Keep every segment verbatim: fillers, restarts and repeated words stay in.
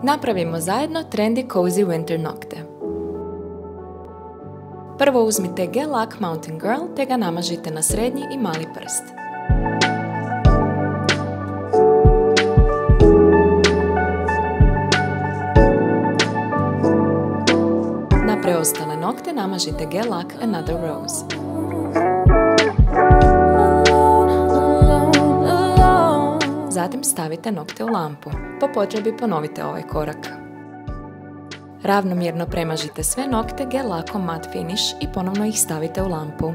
Napravimo zajedno trendy cozy winter nokte. Prvo uzmite Gel Lac Mountain Girl te ga namažite na srednji i mali prst. Na preostale nokte namažite Gel Lac Another Rose. Zatim stavite nokte u lampu. Po potrebi ponovite ovaj korak. Ravnomjerno premažite sve nokte Gel Lacom Matte Finish i ponovno ih stavite u lampu.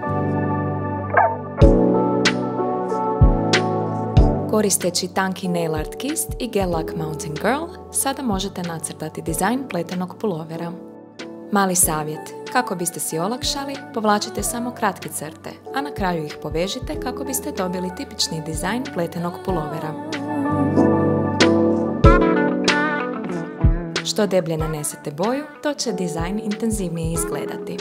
Koristeći tanki nail art kist i Gel Lac Mountain Girl, sada možete nacrtati dizajn pletenog pulovera. Mali savjet, kako biste si olakšali, povlačite samo kratke crte, a na kraju ih povežite kako biste dobili tipični dizajn pletenog pulovera. Što deblje nanesete boju, to će dizajn intenzivnije izgledati.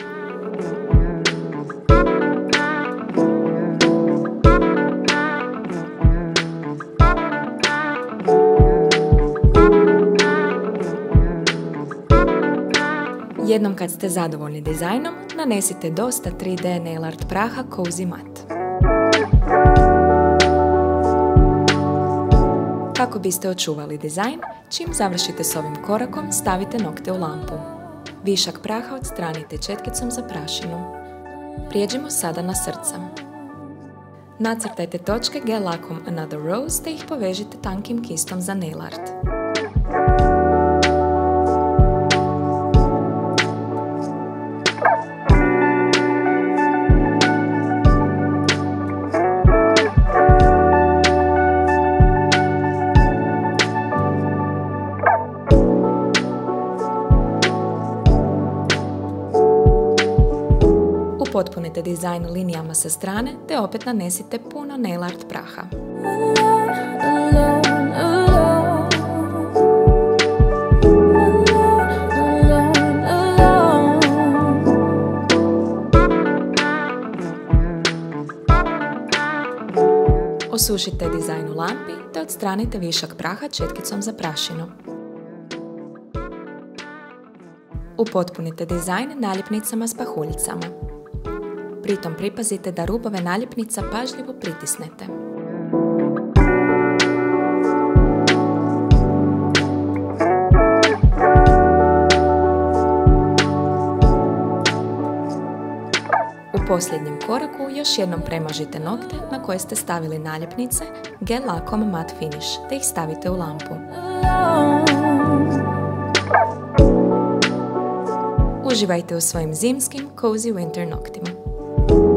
Jednom kad ste zadovoljni dizajnom, nanesite dosta tri D nail art praha Cozy Matte. Kako biste očuvali dizajn, čim završite s ovim korakom, stavite nokte u lampu. Višak praha odstranite četkicom za prašinu. Prijeđimo sada na srca. Nacrtajte točke Gel Lacom Another Rose te ih povežite tankim kistom za nail art. Upotpunite dizajn linijama sa strane te opet nanesite puno nail art praha. Osušite dizajn u lampi te odstranite višak praha četkicom za prašinu. Upotpunite dizajn naljepnicama s pahuljicama. Pritom pripazite da rubove naljepnica pažljivo pritisnete. U posljednjem koraku još jednom premažite nokte na koje ste stavili naljepnice Gel Lacom Matte Finish te ih stavite u lampu. Uživajte u svojim zimskim cozy winter noktima.